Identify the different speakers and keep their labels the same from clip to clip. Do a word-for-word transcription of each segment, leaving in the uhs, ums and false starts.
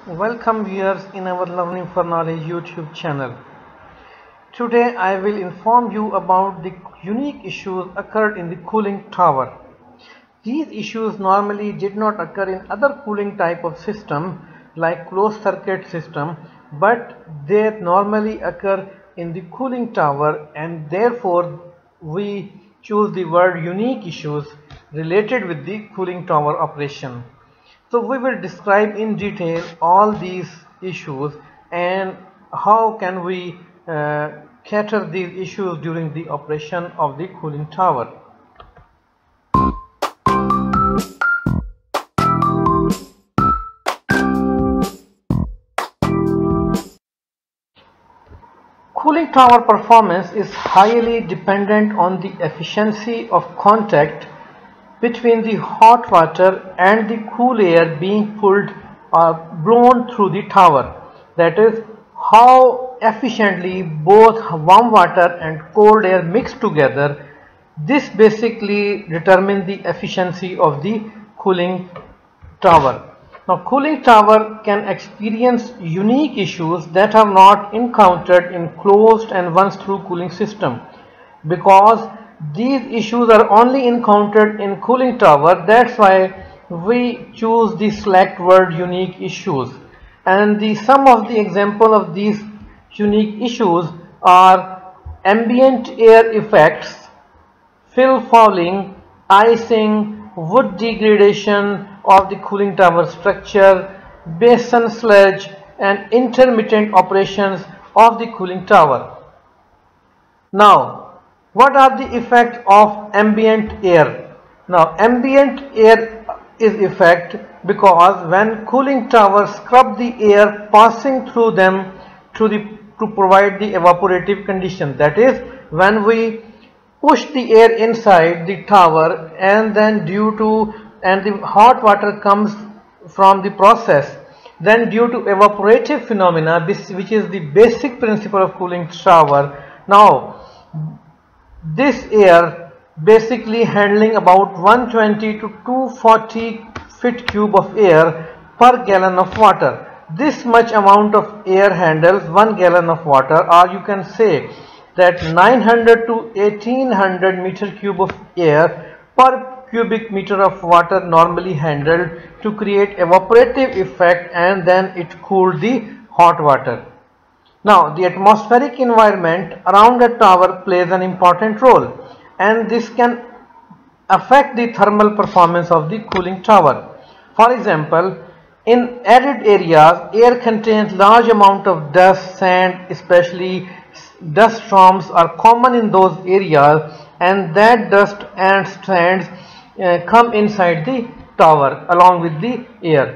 Speaker 1: Welcome viewers in our Learning for Knowledge YouTube channel. Today I will inform you about the unique issues occurred in the cooling tower. These issues normally did not occur in other cooling type of system like closed circuit system, but they normally occur in the cooling tower, and therefore we choose the word unique issues related with the cooling tower operation. So we will describe in detail all these issues and how can we uh, cater these issues during the operation of the cooling tower. Cooling tower performance is highly dependent on the efficiency of contact between the hot water and the cool air being pulled or blown through the tower. That is, how efficiently both warm water and cold air mix together. This basically determines the efficiency of the cooling tower. Now, cooling tower can experience unique issues that are not encountered in closed and once-through cooling system. Because these issues are only encountered in cooling tower, that's why we choose the select word unique issues. And the some of the example of these unique issues are ambient air effects, fill fouling, icing, wood degradation of the cooling tower structure, basin sludge, and intermittent operations of the cooling tower. Now, what are the effects of ambient air? Now, ambient air is effect because when cooling towers scrub the air passing through them to the to provide the evaporative condition. That is, when we push the air inside the tower and then due to and the hot water comes from the process, then due to evaporative phenomena, which is the basic principle of cooling tower. Now, this air basically handling about one hundred twenty to two hundred forty feet cube of air per gallon of water. This much amount of air handles one gallon of water, or you can say that nine hundred to eighteen hundred meter cube of air per cubic meter of water normally handled to create evaporative effect, and then it cooled the hot water. Now, the atmospheric environment around a tower plays an important role, and this can affect the thermal performance of the cooling tower. For example, in arid areas, air contains large amount of dust, sand, especially dust storms are common in those areas, and that dust and sands uh, come inside the tower along with the air.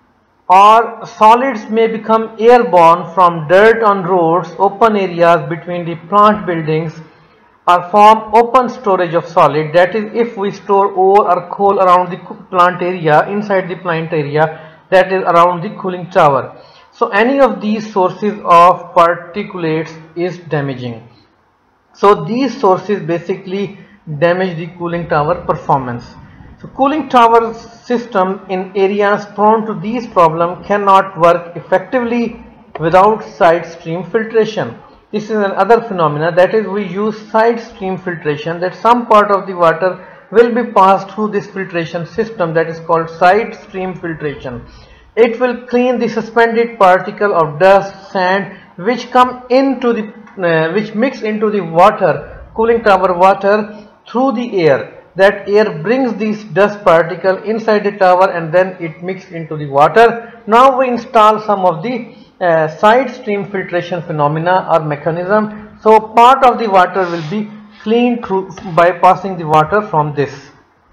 Speaker 1: Or solids may become airborne from dirt on roads, open areas between the plant buildings, or form open storage of solid. That is, if we store ore or coal around the plant area, inside the plant area, that is around the cooling tower. So any of these sources of particulates is damaging. So these sources basically damage the cooling tower performance. So cooling tower system in areas prone to these problems cannot work effectively without side stream filtration. This is another phenomena, that is, we use side stream filtration, that some part of the water will be passed through this filtration system, that is called side stream filtration. It will clean the suspended particle of dust, sand which come into the uh, which mix into the water, cooling tower water, through the air. That air brings these dust particle inside the tower and then it mixes into the water. Now we install some of the uh, side stream filtration phenomena or mechanism. So part of the water will be cleaned through by passing the water from this.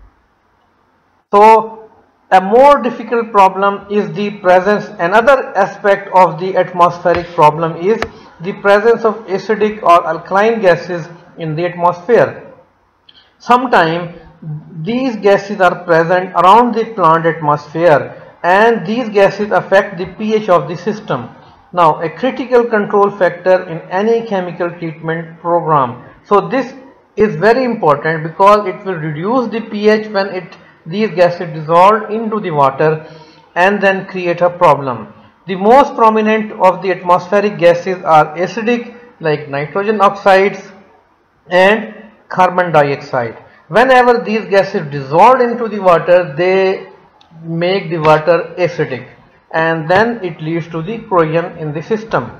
Speaker 1: So a more difficult problem is the presence. Another aspect of the atmospheric problem is the presence of acidic or alkaline gases in the atmosphere. Sometimes these gases are present around the plant atmosphere, and these gases affect the pH of the system. Now, a critical control factor in any chemical treatment program. So this is very important because it will reduce the pH when it these gases dissolve into the water and then create a problem. The most prominent of the atmospheric gases are acidic, like nitrogen oxides and carbon dioxide. Whenever these gases dissolve into the water, they make the water acidic, and then it leads to the corrosion in the system.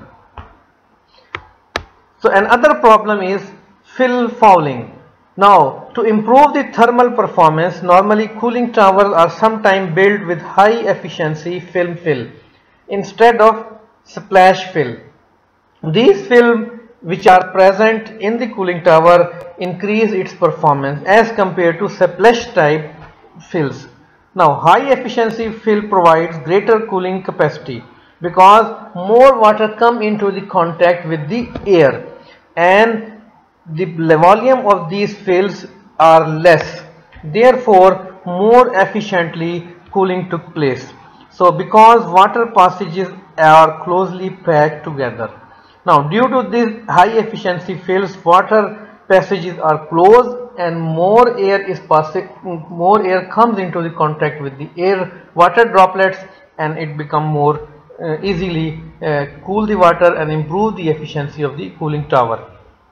Speaker 1: So another problem is fill fouling. Now, to improve the thermal performance, normally cooling towers are sometimes built with high efficiency film fill instead of splash fill. These film which are present in the cooling tower increase its performance as compared to splash type fills. Now, high efficiency fill provides greater cooling capacity because more water come into the contact with the air, and the volume of these fills are less. Therefore, more efficiently cooling took place. So, because water passages are closely packed together. Now, due to these high efficiency fills, water passages are closed and more air is passing, more air comes into the contact with the air water droplets, and it become more uh, easily uh, cool the water and improve the efficiency of the cooling tower.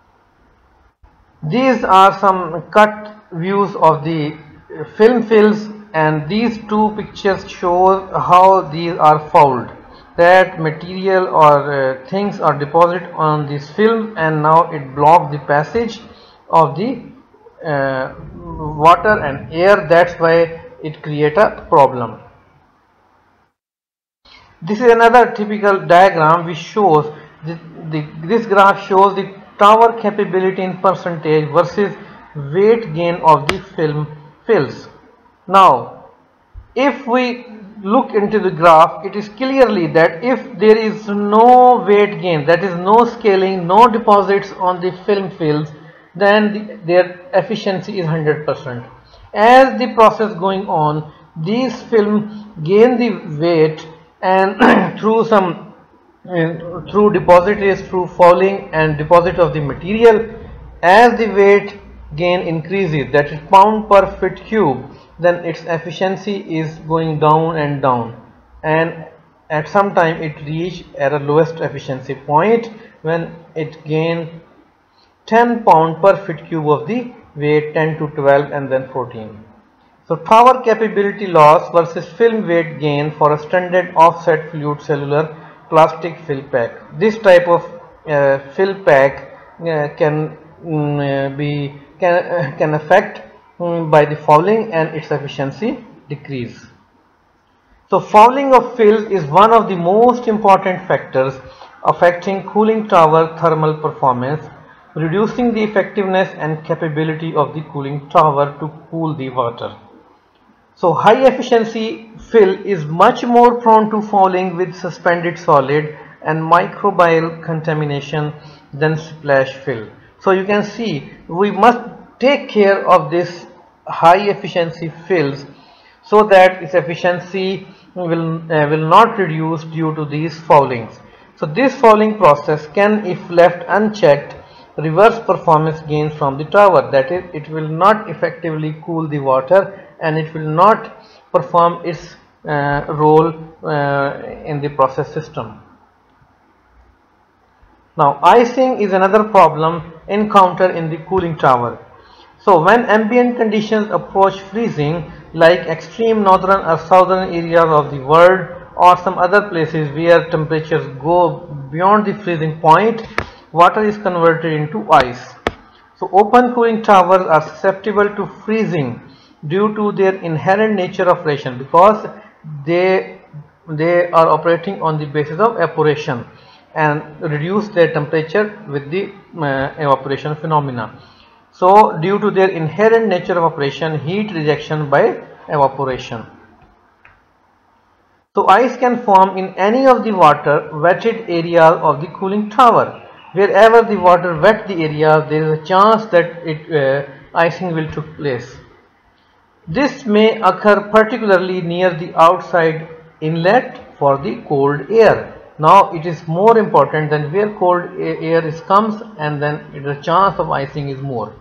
Speaker 1: These are some cut views of the film fills, and these two pictures show how these are fouled. That material or uh, things are deposited on this film, and now it blocks the passage of the uh, water and air. That's why it creates a problem. This is another typical diagram which shows the, the, this graph shows the tower capability in percentage versus weight gain of the film fills. Now, if we look into the graph, it is clearly that if there is no weight gain, that is no scaling, no deposits on the film fills, then the, their efficiency is one hundred percent. As the process going on, these film gain the weight, and through some uh, through deposit is through fouling and deposit of the material, as the weight gain increases, that is pound per foot cube, then its efficiency is going down and down, and at some time it reach at a lowest efficiency point when it gain ten pound per foot cube of the weight, ten to twelve and then fourteen. So tower capability loss versus film weight gain for a standard offset fluid cellular plastic fill pack. This type of uh, fill pack uh, can um, be can, uh, can affect um, by the fouling, and its efficiency decrease. So fouling of fills is one of the most important factors affecting cooling tower thermal performance, reducing the effectiveness and capability of the cooling tower to cool the water. So high efficiency fill is much more prone to fouling with suspended solid and microbial contamination than splash fill. So you can see we must take care of this high efficiency fills so that its efficiency will, uh, will not reduce due to these foulings. So this fouling process can, if left unchecked, reverse performance gains from the tower. That is, it will not effectively cool the water and it will not perform its uh, role uh, in the process system. Now, icing is another problem encountered in the cooling tower. So when ambient conditions approach freezing, like extreme northern or southern areas of the world or some other places where temperatures go beyond the freezing point, water is converted into ice. So open cooling towers are susceptible to freezing due to their inherent nature of operation, because they they are operating on the basis of evaporation and reduce their temperature with the uh, evaporation phenomena. So due to their inherent nature of operation, heat rejection by evaporation. So ice can form in any of the water wetted areas of the cooling tower. Wherever the water wet the area, there is a chance that it uh, icing will take place. This may occur particularly near the outside inlet for the cold air. Now it is more important than where cold air is comes, and then the chance of icing is more.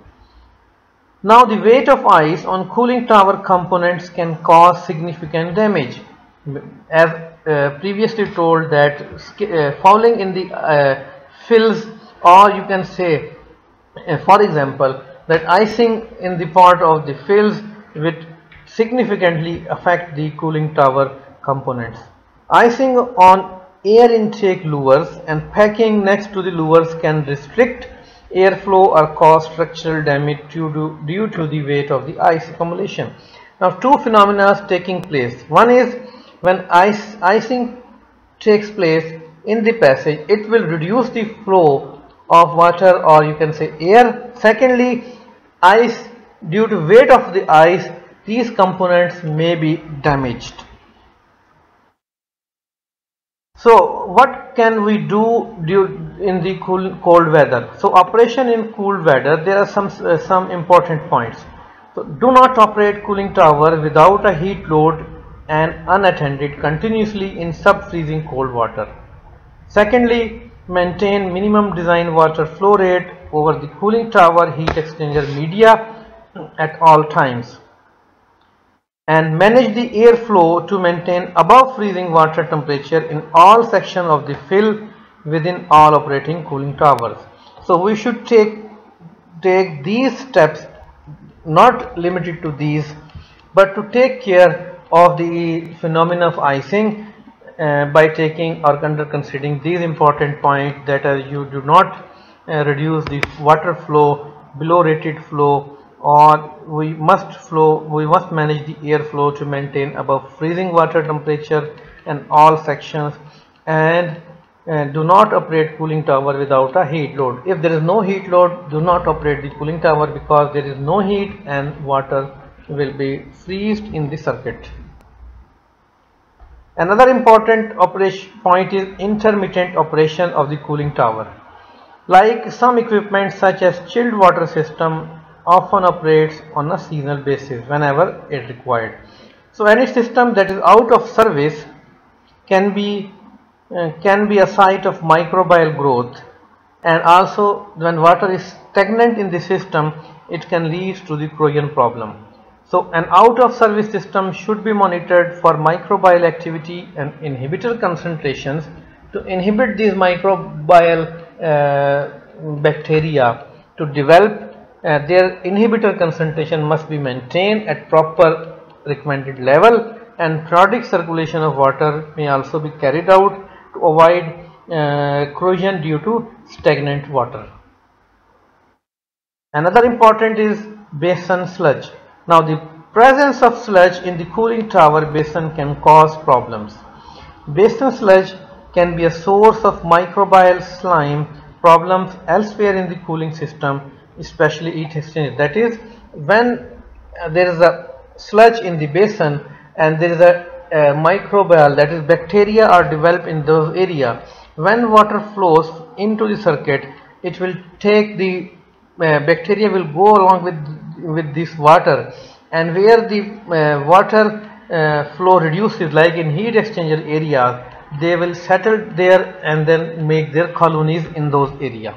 Speaker 1: Now the weight of ice on cooling tower components can cause significant damage. as uh, previously told, that uh, fouling in the uh, fills, or you can say, uh, for example, that icing in the part of the fills would significantly affect the cooling tower components. Icing on air intake lures and packing next to the lures can restrict airflow or cause structural damage due to, due to the weight of the ice accumulation. Now, two phenomena are taking place. One is when ice, icing takes place in the passage, it will reduce the flow of water, or you can say air. Secondly, ice, due to weight of the ice, these components may be damaged. So what can we do in the cool, cold weather? So operation in cool weather, there are some uh, some important points. So do not operate cooling tower without a heat load and unattended continuously in sub-freezing cold water. Secondly, maintain minimum design water flow rate over the cooling tower heat exchanger media at all times, and manage the airflow to maintain above freezing water temperature in all sections of the fill within all operating cooling towers. So we should take take these steps, not limited to these, but to take care of the phenomena of icing uh, by taking or under considering these important points, that uh, you do not uh, reduce the water flow below rated flow, or we must flow we must manage the airflow to maintain above freezing water temperature in all sections, and uh, do not operate cooling tower without a heat load. If there is no heat load, do not operate the cooling tower, because there is no heat and water will be freezed in the circuit. Another important operation point is intermittent operation of the cooling tower. Like some equipment such as chilled water system often operates on a seasonal basis whenever it required. So any system that is out of service can be uh, can be a site of microbial growth, and also when water is stagnant in the system, it can lead to the corrosion problem. So an out of service system should be monitored for microbial activity and inhibitor concentrations. To inhibit these microbial uh, bacteria to develop, Uh, their inhibitor concentration must be maintained at proper recommended level, and periodic circulation of water may also be carried out to avoid uh, corrosion due to stagnant water. Another important is basin sludge. Now the presence of sludge in the cooling tower basin can cause problems. Basin sludge can be a source of microbial slime problems elsewhere in the cooling system, especially heat exchange. That is, when uh, there is a sludge in the basin and there is a, a microbial, that is bacteria are developed in those area, when water flows into the circuit, it will take the uh, bacteria will go along with with this water, and where the uh, water uh, flow reduces, like in heat exchanger areas, they will settle there and then make their colonies in those areas.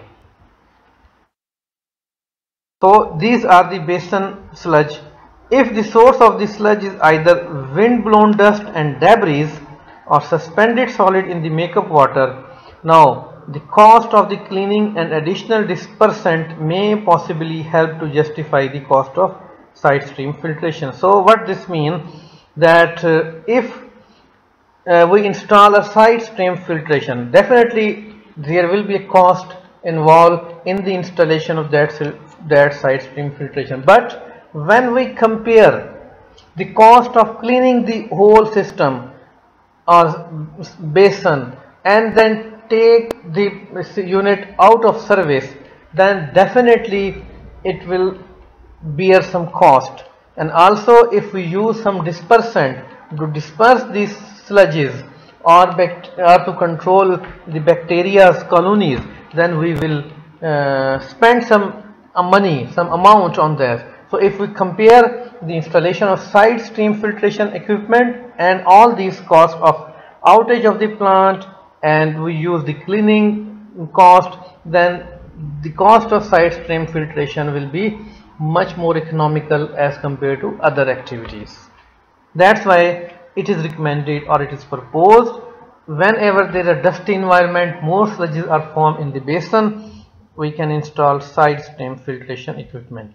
Speaker 1: So these are the basin sludge. If the source of the sludge is either wind blown dust and debris or suspended solid in the makeup water, now the cost of the cleaning and additional dispersant may possibly help to justify the cost of side stream filtration. So what this means, that uh, if uh, we install a side stream filtration, definitely there will be a cost involved in the installation of that that side stream filtration. But when we compare the cost of cleaning the whole system or basin and then take the unit out of service, then definitely it will bear some cost. And also, if we use some dispersant to disperse these sludges or, or to control the bacteria's colonies, then we will uh, spend some uh, money, some amount on that. So if we compare the installation of side stream filtration equipment and all these costs of outage of the plant, and we use the cleaning cost, then the cost of side stream filtration will be much more economical as compared to other activities. That's why it is recommended or it is proposed whenever there is a dusty environment, more sludges are formed in the basin, we can install side stream filtration equipment.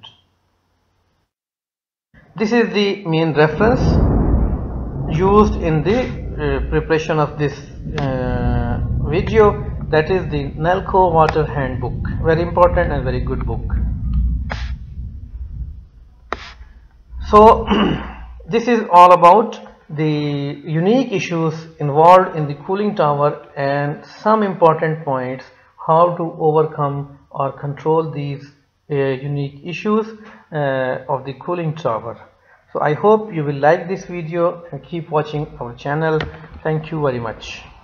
Speaker 1: This is the main reference used in the uh, preparation of this uh, video, that is the Nalco Water Handbook. Very important and very good book. So this is all about the unique issues involved in the cooling tower and some important points how to overcome or control these uh, unique issues uh, of the cooling tower. So I hope you will like this video and keep watching our channel. Thank you very much.